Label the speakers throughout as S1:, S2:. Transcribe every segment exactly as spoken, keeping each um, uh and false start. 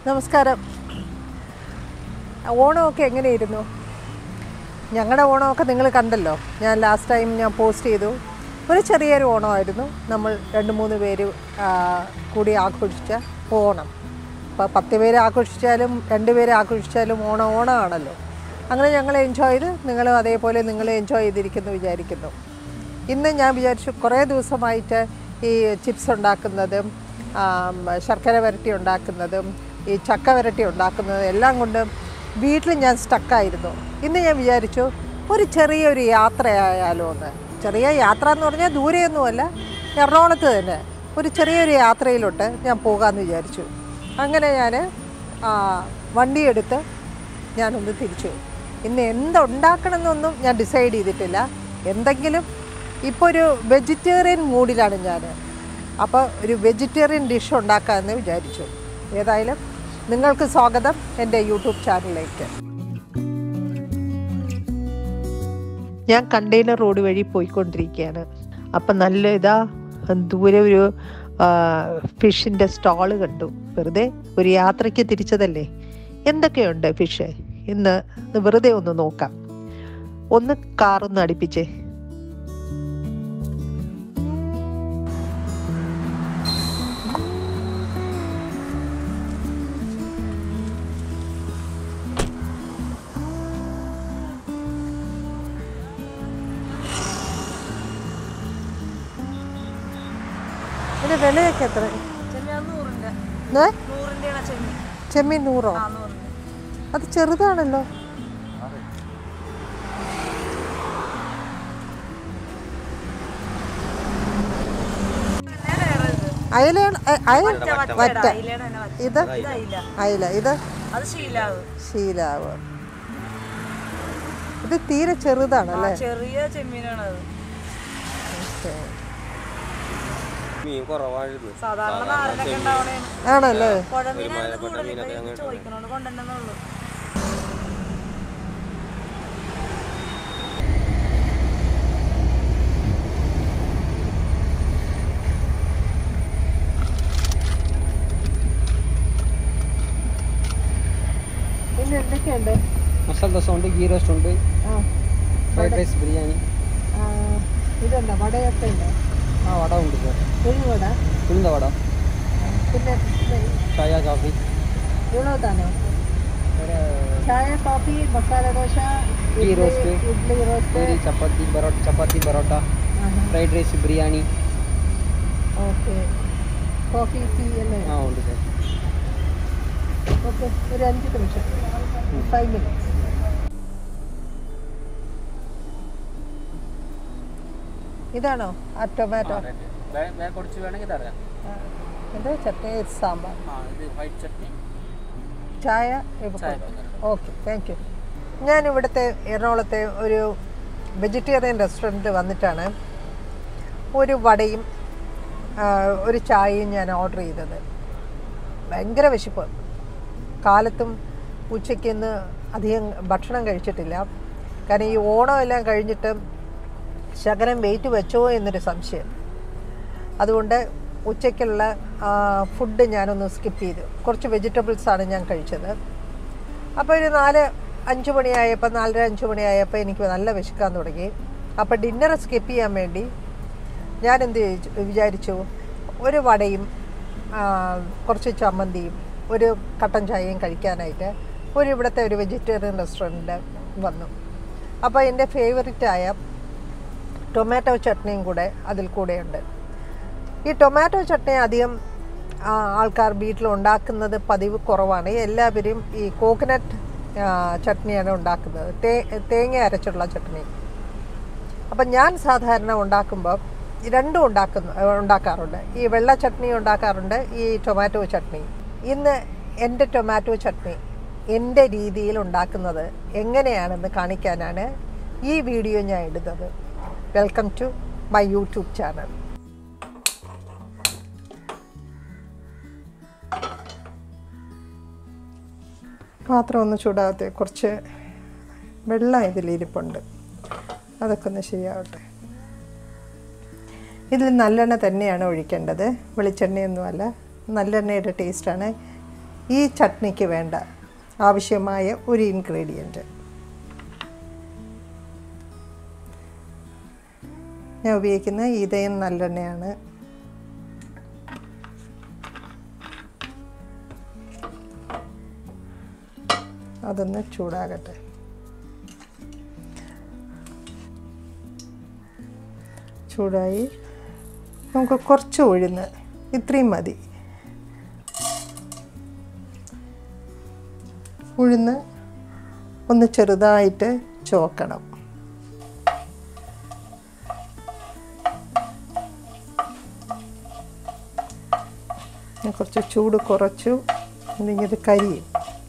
S1: നമസ്കാരം. ഓണമൊക്കെ എങ്ങനെയായിരുന്നു? ഞങ്ങളുടെ ഓണമൊക്കെ നിങ്ങൾ കണ്ടല്ലോ. ഞാൻ ലാസ്റ്റ് ടൈം ഞാൻ പോസ്റ്റ് ചെയ്തു. ഒരു ചെറിയൊരു ഓണമായിരുന്നു. നമ്മൾ രണ്ട് മൂന്ന് പേര് കൂടി ആഘോഷിച്ച ഓണം. ഇപ്പോൾ പത്ത് പേര് ആഘോഷിച്ചാലും രണ്ട് പേര് ആഘോഷിച്ചാലും ഓണം ഓണമാണല്ലോ. അങ്ങനെ ഞങ്ങൾ എൻജോയ് ചെയ്ത് നിങ്ങളും അതേപോലെ നിങ്ങൾ എൻജോയ് ചെയ്തിരിക്കുന്നു വിചാരിക്കുന്നു. ഇന്ന് ഞാൻ വിചാരിച്ചു കുറേ ദിവസമായിട്ട് ഈ ചിപ്സ് ഉണ്ടാക്കുന്നതും ശർക്കര വരട്ടി ഉണ്ടാക്കുന്നതും ഈ ചക്ക വരട്ടി ഉണ്ടാക്കുന്നതും എല്ലാം കൊണ്ട് വീട്ടിൽ ഞാൻ സ്റ്റക്കായിരുന്നു. ഇന്ന് ഞാൻ വിചാരിച്ചു ഒരു ചെറിയൊരു യാത്രയായാലോ എന്ന്. ചെറിയ യാത്ര എന്ന് പറഞ്ഞാൽ ദൂരെയൊന്നുമല്ല, എറണാകുളത്ത് തന്നെ ഒരു ചെറിയൊരു യാത്രയിലോട്ട് ഞാൻ പോകാമെന്ന് വിചാരിച്ചു. അങ്ങനെ ഞാൻ വണ്ടിയെടുത്ത് ഞാനൊന്ന് തിരിച്ചു. ഇന്ന് എന്തുണ്ടാക്കണമെന്നൊന്നും ഞാൻ ഡിസൈഡ് ചെയ്തിട്ടില്ല. എന്തെങ്കിലും ഇപ്പോൾ ഒരു വെജിറ്റേറിയൻ മൂഡിലാണ് ഞാൻ. അപ്പോൾ ഒരു വെജിറ്റേറിയൻ ഡിഷ് ഉണ്ടാക്കാമെന്ന് വിചാരിച്ചു. ഏതായാലും നിങ്ങൾക്ക് സ്വാഗതം എൻ്റെ യൂട്യൂബ് ചാനലിലേക്ക്. ഞാൻ കണ്ടെയ്നർ റോഡ് വഴി പോയിക്കൊണ്ടിരിക്കുകയാണ്. അപ്പം നല്ല ഇതാ ദൂരെ ഒരു ഫിഷിൻ്റെ സ്റ്റാള് കണ്ടു. വെറുതെ ഒരു യാത്രയ്ക്ക് തിരിച്ചതല്ലേ, എന്തൊക്കെയുണ്ട് ഫിഷ് ഇന്ന് വെറുതെ ഒന്ന് നോക്കാം. ഒന്ന് കാറൊന്ന് അടുപ്പിച്ചേ. ഇതിൻ്റെ വിലയൊക്കെ എത്ര? ചെമ്മീൻ നൂറോ? അത് ചെറുതാണല്ലോ. അയലാണ് വറ്റ. ഇത് അയല. ഇത് ശീലാവ്. ഇത് തീരെ ചെറുതാണല്ലേ?
S2: ചെറിയ ചെമ്മീനാണ്.
S1: ആണല്ലേ? പിന്നെ എന്തൊക്കെയുണ്ട്?
S3: മസാല ദോശ ഉണ്ട്, ഗീ റോസ്റ്റ് ഉണ്ട്, ഫ്രൈഡ് റൈസ്, ബിരിയാണി.
S1: ഇതുണ്ടോ? വടയൊക്കെ ഉണ്ടോ?
S3: ആ വട ഉണ്ട് സാർ.
S1: ഉഴുവട,
S3: ഉഴുന്ന വട,
S1: പിന്നെ
S3: ചായ, കാഫി.
S1: ഇவ்வளவுதானോ? ചായ, coffee, masala dosa,
S3: ghee roast,
S1: idli roast,
S3: puri, chapati, parotta, chapati parotta, fried rice, biryani.
S1: Okay. Coffee, tea അല്ലേ?
S3: ആ ഉണ്ട് സാർ.
S1: ഓക്കെ, ഒരു അഞ്ച് നിമിഷം, ഫൈവ് മിനിറ്റ്സ്. ഇതാണോ ആ ടൊമാറ്റോ? ഇത് ചട്നി, സാമ്പാർ, ചായ. Okay, thank you. ഞാൻ ഇവിടുത്തെ എറണാകുളത്തെ ഒരു വെജിറ്റേറിയൻ റെസ്റ്റോറൻറ്റ് വന്നിട്ടാണ് ഒരു വടയും ഒരു ചായയും ഞാൻ ഓർഡർ ചെയ്തത്. ഭയങ്കര വിശപ്പ്. കാലത്തും ഉച്ചയ്ക്ക് ഇന്ന് അധികം ഭക്ഷണം കഴിച്ചിട്ടില്ല. കാരണം ഈ ഓണം എല്ലാം കഴിഞ്ഞിട്ട് ശകലം വെയിറ്റ് വെച്ചോ എന്നൊരു സംശയം. അതുകൊണ്ട് ഉച്ചയ്ക്കുള്ള ഫുഡ് ഞാനൊന്ന് സ്കിപ്പ് ചെയ്തു. കുറച്ച് വെജിറ്റബിൾസാണ് ഞാൻ കഴിച്ചത്. അപ്പോൾ ഒരു നാല് അഞ്ച് മണിയായപ്പോൾ നാലര അഞ്ച് മണിയായപ്പോൾ എനിക്ക് നല്ല വിശക്കാൻ തുടങ്ങി. അപ്പോൾ ഡിന്നർ സ്കിപ്പ് ചെയ്യാൻ വേണ്ടി ഞാൻ എന്ത് വിചാരിച്ചു, ഒരു വടയും കുറച്ച് ചമ്മന്തിയും ഒരു കട്ടൻ ചായയും കഴിക്കാനായിട്ട് ഒരു ഇവിടുത്തെ ഒരു വെജിറ്റേറിയൻ റെസ്റ്റോറൻറ്റിൽ വന്നു. അപ്പോൾ എൻ്റെ ഫേവറേറ്റായ ടൊമാറ്റോ ചട്നിയും കൂടെ അതിൽ കൂടെയുണ്ട്. ഈ ടൊമാറ്റോ ചട്നി അധികം ആൾക്കാർ വീട്ടിലുണ്ടാക്കുന്നത് പതിവ് കുറവാണ്. എല്ലാവരും ഈ കോക്കനട്ട് ചട്നിയാണ് ഉണ്ടാക്കുന്നത്, തേ തേങ്ങ അരച്ചുള്ള ചട്നി. അപ്പം ഞാൻ സാധാരണ ഉണ്ടാക്കുമ്പോൾ രണ്ടും ഉണ്ടാക്കുന്ന ഉണ്ടാക്കാറുണ്ട്. ഈ വെള്ള ചട്നി ഉണ്ടാക്കാറുണ്ട്, ഈ ടൊമാറ്റോ ചട്നി. ഇന്ന് എൻ്റെ ടൊമാറ്റോ ചട്നി എൻ്റെ രീതിയിൽ ഉണ്ടാക്കുന്നത് എങ്ങനെയാണെന്ന് കാണിക്കാനാണ് ഈ വീഡിയോ ഞാൻ ഇടുന്നത്. Welcome to my YouTube channel. പാത്രം ഒന്ന് ചൂടാകത്തെ, കുറച്ച് വെള്ളം ഇതിലിരിപ്പുണ്ട്, അതൊക്കെ ഒന്ന് ശരിയാവട്ടെ. ഇതിൽ നല്ലെണ്ണ തന്നെയാണ് ഒഴിക്കേണ്ടത്, വെളിച്ചെണ്ണയൊന്നുമല്ല. നല്ലെണ്ണയുടെ ടേസ്റ്റാണ് ഈ ചട്നിക്ക് വേണ്ട ആവശ്യമായ ഒരു ഇൻഗ്രീഡിയൻറ്റ്. ഞാൻ ഉപയോഗിക്കുന്ന ഇതയം നല്ലെണ്ണയാണ്. അതൊന്ന് ചൂടാകട്ടെ. ചൂടായി നമുക്ക് കുറച്ച് ഉഴുന്ന്, ഇത്രയും മതി. ഉഴുന്ന് ഒന്ന് ചെറുതായിട്ട് ചോക്കണം. കുറച്ച് ചൂട് കുറച്ചു, അല്ലെങ്കിൽ ഇത് കരിയും.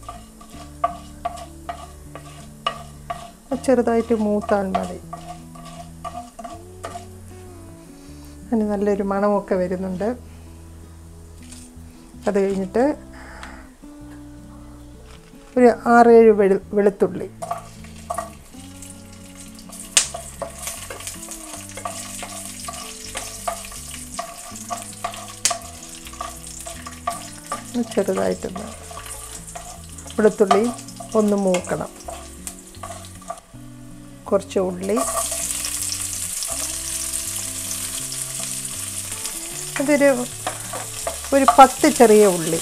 S1: ചെറുതായിട്ട് മൂത്താൽ മതി. അതിന് നല്ലൊരു മണമൊക്കെ വരുന്നുണ്ട്. അത് കഴിഞ്ഞിട്ട് ഒരു ആറേഴ് വെളു വെളുത്തുള്ളി ചെറുതായിട്ടൊന്ന് വെളുത്തുള്ളി ഒന്ന് മൂക്കണം. കുറച്ച് ഉള്ളി, ഇതൊരു ഒരു പത്ത് ചെറിയ ഉള്ളി.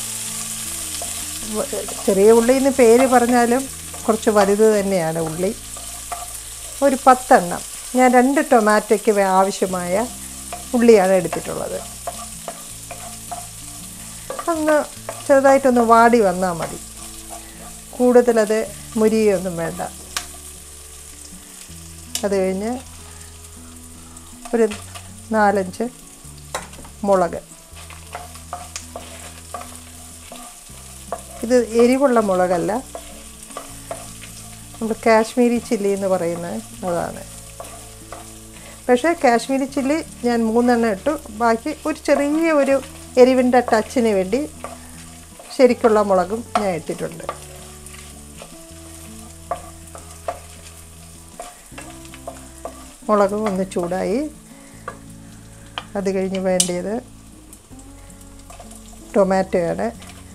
S1: ചെറിയ ഉള്ളി എന്ന് പേര് പറഞ്ഞാലും കുറച്ച് വലുത് തന്നെയാണ് ഉള്ളി. ഒരു പത്തെണ്ണം. ഞാൻ രണ്ട് ടൊമാറ്റോയ്ക്ക് ആവശ്യമായ ഉള്ളിയാണ് എടുത്തിട്ടുള്ളത്. ഒന്ന് ചെറുതായിട്ടൊന്ന് വാടി വന്നാൽ മതി. കൂടുതലത് മുരിയൊന്നും വേണ്ട. അത് കഴിഞ്ഞ് ഒരു നാലഞ്ച് മുളക്. ഇത് എരിവുള്ള മുളകല്ല, നമ്മൾ കാശ്മീരി ചില്ലി എന്ന് പറയുന്നത് അതാണ്. പക്ഷേ കാശ്മീരി ചില്ലി ഞാൻ മൂന്നെണ്ണം ഇട്ടു. ബാക്കി ഒരു ചെറിയ ഒരു എരിവിൻ്റെ ടച്ചിന് വേണ്ടി ശരിക്കുള്ള മുളകും ഞാൻ ഇട്ടിട്ടുണ്ട്. മുളകും ഒന്ന് ചൂടായി. അത് കഴിഞ്ഞ് വേണ്ടിയത് ടൊമാറ്റോയാണ്.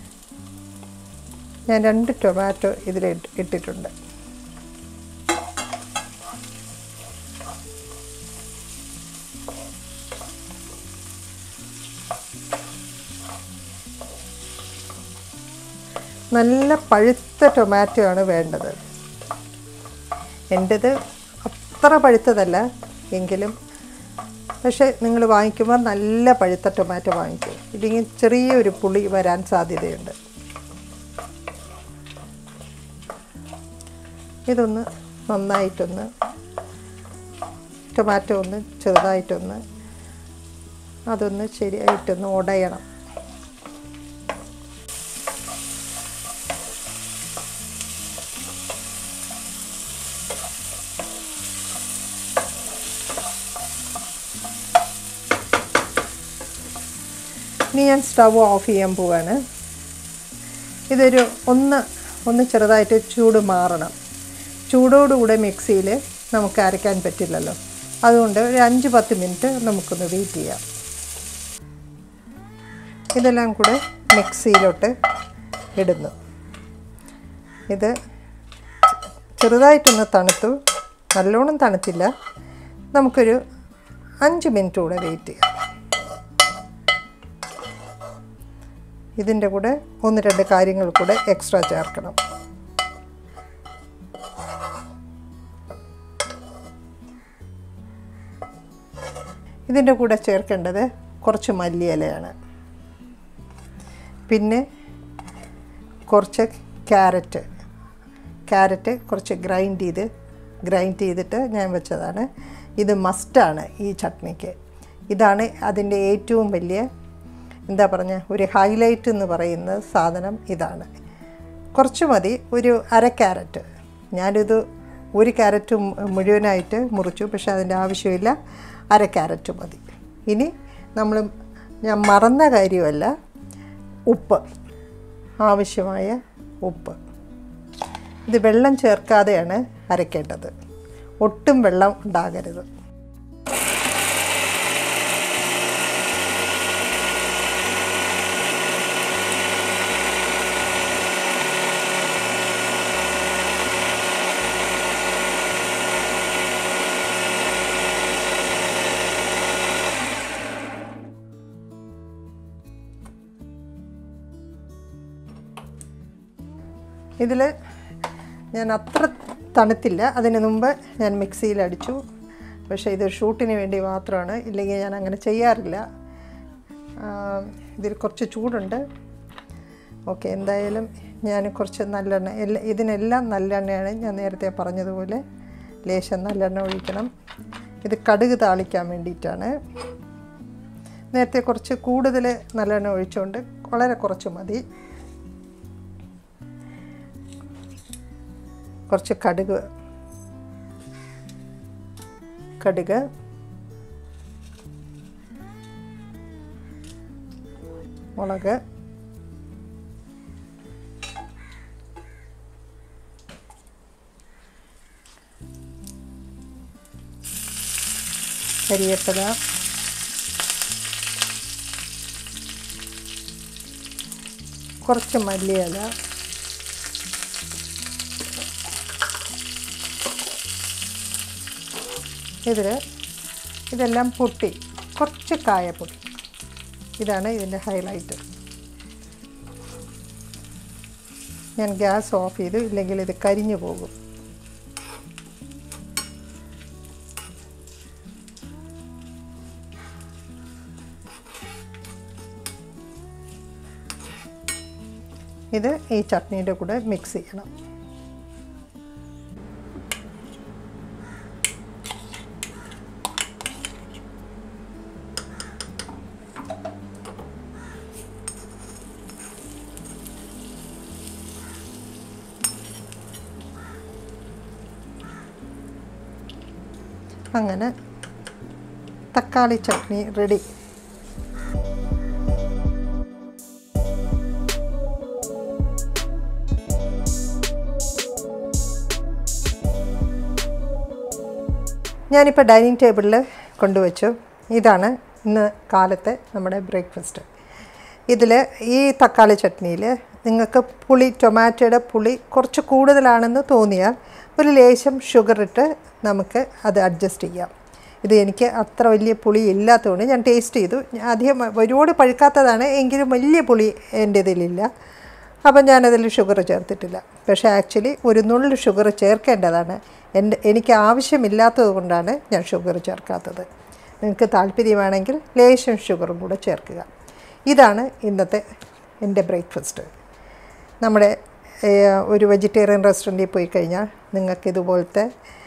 S1: ഞാൻ രണ്ട് ടൊമാറ്റോ ഇതിൽ ഇട്ടിട്ടുണ്ട്. നല്ല പഴുത്ത ടൊമാറ്റോ ആണ് വേണ്ടത്. എൻ്റേത് അത്ര പഴുത്തതല്ല എങ്കിലും, പക്ഷേ നിങ്ങൾ വാങ്ങിക്കുമ്പോൾ നല്ല പഴുത്ത ടൊമാറ്റോ വാങ്ങിക്കും. ഇല്ലെങ്കിൽ ചെറിയൊരു പുളി വരാൻ സാധ്യതയുണ്ട്. ഇതൊന്ന് നന്നായിട്ടൊന്ന് ടൊമാറ്റോ ഒന്ന് ചെറുതായിട്ടൊന്ന് അതൊന്ന് ശരിയായിട്ടൊന്ന് ഉടയണം. ഇനി ഞാൻ സ്റ്റവ് ഓഫ് ചെയ്യാൻ പോവാണ്. ഇതൊരു ഒന്ന് ഒന്ന് ചെറുതായിട്ട് ചൂട് മാറണം. ചൂടോടുകൂടെ മിക്സിയിൽ നമുക്ക് അരയ്ക്കാൻ പറ്റില്ലല്ലോ. അതുകൊണ്ട് ഒരു അഞ്ച് പത്ത് മിനിറ്റ് നമുക്കൊന്ന് വെയിറ്റ് ചെയ്യാം. ഇതെല്ലാം കൂടെ മിക്സിയിലോട്ട് ഇടുന്നു. ഇത് ചെറുതായിട്ടൊന്ന് തണുത്തു, നല്ലോണം തണുത്തില്ല. നമുക്കൊരു അഞ്ച് മിനിറ്റ് കൂടെ വെയിറ്റ് ചെയ്യാം. ഇതിൻ്റെ കൂടെ ഒന്ന് രണ്ട് കാര്യങ്ങൾ കൂടെ എക്സ്ട്രാ ചേർക്കണം. ഇതിൻ്റെ കൂടെ ചേർക്കേണ്ടത് കുറച്ച് മല്ലിയിലയാണ്. പിന്നെ കുറച്ച് ക്യാരറ്റ് ക്യാരറ്റ് കുറച്ച് ഗ്രൈൻഡ് ചെയ്ത് ഗ്രൈൻഡ് ചെയ്തിട്ട് ഞാൻ വെച്ചതാണ്. ഇത് മസ്റ്റാണ് ഈ ചട്നിക്ക്. ഇതാണ് അതിൻ്റെ ഏറ്റവും വലിയ എന്താ പറഞ്ഞ ഒരു ഹൈലൈറ്റ് എന്ന് പറയുന്ന സാധനം ഇതാണ്. കുറച്ച് മതി, ഒരു അര ക്യാരറ്റ്. ഞാനിത് ഒരു ക്യാരറ്റ് മുഴുവനായിട്ട് മുറിച്ചു, പക്ഷേ അതിൻ്റെ ആവശ്യമില്ല. അര ക്യാരറ്റ് മതി. ഇനി നമ്മൾ ഞാൻ മറന്ന കാര്യമല്ല, ഉപ്പ്, ആവശ്യമായ ഉപ്പ്. ഇത് വെള്ളം ചേർക്കാതെയാണ് അരക്കേണ്ടത്. ഒട്ടും വെള്ളം ഉണ്ടാകരുത്. ഇതിൽ ഞാൻ അത്ര തണുത്തില്ല, അതിന് മുമ്പ് ഞാൻ മിക്സിയിൽ അടിച്ചു. പക്ഷേ ഇത് ഷൂട്ടിന് വേണ്ടി മാത്രമാണ്, ഇല്ലെങ്കിൽ ഞാൻ അങ്ങനെ ചെയ്യാറില്ല. ഇതിൽ കുറച്ച് ചൂടുണ്ട്. ഓക്കെ, എന്തായാലും ഞാൻ കുറച്ച് നല്ലെണ്ണ, എല്ലാ ഇതിനെല്ലാം നല്ലെണ്ണയാണ്. ഞാൻ നേരത്തെ പറഞ്ഞതുപോലെ ലേശം നല്ലെണ്ണ ഒഴിക്കണം. ഇത് കടുക് താളിക്കാൻ വേണ്ടിയിട്ടാണ്. നേരത്തെ കുറച്ച് കൂടുതൽ നല്ലെണ്ണ ഒഴിച്ചുകൊണ്ട് വളരെ കുറച്ച് മതി. കുറച്ച് കടുക് കടുക് മുളക്, കരിവേപ്പില, കുറച്ച് മല്ലിയില, ഇതിൽ ഇതെല്ലാം പൊട്ടി കുറച്ച് കായപ്പൊടി. ഇതാണ് ഇതിൻ്റെ ഹൈലൈറ്റ്. ഞാൻ ഗ്യാസ് ഓഫ് ചെയ്തു, ഇല്ലെങ്കിൽ ഇത് കരിഞ്ഞു പോകും. ഇത് ഈ ചട്നിയുടെ കൂടെ മിക്സ് ചെയ്യണം. അങ്ങനെ തക്കാളി ചട്നി റെഡി. ഞാനിപ്പോൾ ഡൈനിങ് ടേബിളിൽ കൊണ്ടുവച്ചു. ഇതാണ് ഇന്ന് കാലത്തെ നമ്മുടെ ബ്രേക്ക്ഫാസ്റ്റ്. ഇതിൽ ഈ തക്കാളി ചട്നിയിൽ നിങ്ങൾക്ക് പുളി, ടൊമാറ്റോയുടെ പുളി കുറച്ച് കൂടുതലാണെന്ന് തോന്നിയാൽ ഒരു ലേശം ഷുഗർ ഇട്ട് നമുക്ക് അത് അഡ്ജസ്റ്റ് ചെയ്യാം. ഇത് എനിക്ക് അത്ര വലിയ പുളി ഇല്ലാത്തതുകൊണ്ട് ഞാൻ ടേസ്റ്റ് ചെയ്തു. അധികം ഒരുപാട് പഴുക്കാത്തതാണ്, എങ്കിലും വലിയ പുളി എൻ്റെ ഇതിലില്ല. അപ്പം ഞാനതിൽ ഷുഗർ ചേർത്തിട്ടില്ല. പക്ഷേ ആക്ച്വലി ഒരു നുള്ളു ഷുഗർ ചേർക്കേണ്ടതാണ്. എൻ്റെ എനിക്ക് ആവശ്യമില്ലാത്തത് കൊണ്ടാണ് ഞാൻ ഷുഗർ ചേർക്കാത്തത്. നിങ്ങൾക്ക് താല്പര്യമാണെങ്കിൽ ലേശം ഷുഗറും കൂടെ ചേർക്കുക. ഇതാണ് ഇന്നത്തെ എൻ്റെ ബ്രേക്ക്ഫാസ്റ്റ്. നമ്മുടെ ഒരു വെജിറ്റേറിയൻ റെസ്റ്റോറൻറ്റിൽ പോയി കഴിഞ്ഞാൽ നിങ്ങൾക്ക് ഇതുപോലത്തെ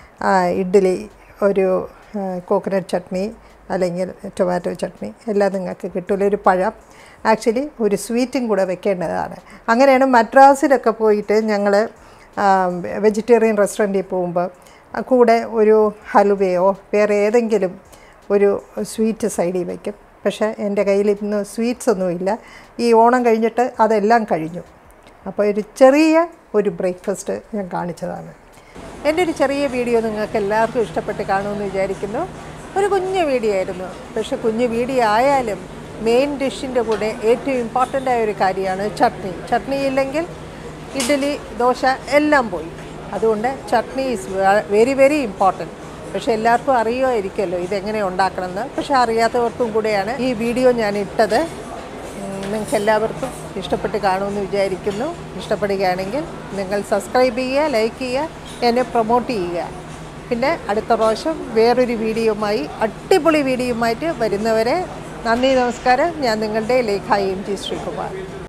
S1: ഇഡ്ഡലി, ഒരു കോക്കനട്ട് ചട്നി അല്ലെങ്കിൽ ടൊമാറ്റോ ചട്നി എല്ലാം നിങ്ങൾക്ക് കിട്ടില്ല. ഒരു പഴം, ആക്ച്വലി ഒരു സ്വീറ്റും കൂടെ വെക്കേണ്ടതാണ്. അങ്ങനെയാണ് മദ്രാസിലൊക്കെ പോയിട്ട് ഞങ്ങൾ വെജിറ്റേറിയൻ റെസ്റ്റോറൻറ്റിൽ പോകുമ്പോൾ കൂടെ ഒരു ഹലുവയോ വേറെ ഏതെങ്കിലും ഒരു സ്വീറ്റ് സൈഡിൽ വയ്ക്കും. പക്ഷേ എൻ്റെ കയ്യിൽ ഇന്ന് സ്വീറ്റ്സ് ഒന്നുമില്ല. ഈ ഓണം കഴിഞ്ഞിട്ട് അതെല്ലാം കഴിഞ്ഞു. അപ്പോൾ ഒരു ചെറിയ ഒരു ബ്രേക്ക്ഫാസ്റ്റ് ഞാൻ കാണിച്ചതാണ്. എൻ്റെ ഒരു ചെറിയ വീഡിയോ നിങ്ങൾക്ക് എല്ലാവർക്കും ഇഷ്ടപ്പെട്ട് കാണുമെന്ന് വിചാരിക്കുന്നു. ഒരു കുഞ്ഞു വീഡിയോ ആയിരുന്നു. പക്ഷേ കുഞ്ഞു വീഡിയോ ആയാലും മെയിൻ ഡിഷിൻ്റെ കൂടെ ഏറ്റവും ഇമ്പോർട്ടൻ്റ് ആയ ഒരു കാര്യമാണ് ചട്നി. ചട്നി ഇല്ലെങ്കിൽ ഇഡ്ഡലി, ദോശ എല്ലാം പോയി. അതുകൊണ്ട് chutney is very very important. പക്ഷേ എല്ലാവർക്കും അറിയുമായിരിക്കുമല്ലോ ഇതെങ്ങനെ ഉണ്ടാക്കണമെന്ന്. പക്ഷേ അറിയാത്തവർക്കും കൂടെയാണ് ഈ വീഡിയോ ഞാൻ ഇട്ടത്. നിങ്ങൾക്ക് എല്ലാവർക്കും ഇഷ്ടപ്പെട്ട് കാണുമെന്ന് വിചാരിക്കുന്നു. ഇഷ്ടപ്പെടുകയാണെങ്കിൽ നിങ്ങൾ സബ്സ്ക്രൈബ് ചെയ്യുക, ലൈക്ക് ചെയ്യുക, എന്നെ പ്രൊമോട്ട് ചെയ്യുക. പിന്നെ അടുത്ത പ്രാവശ്യം വേറൊരു വീഡിയോയുമായി, അടിപൊളി വീഡിയോയുമായിട്ട് വരുന്നവരെ നന്ദി, നമസ്കാരം. ഞാൻ നിങ്ങളുടെ ലേഖ എം ജി ശ്രീകുമാർ.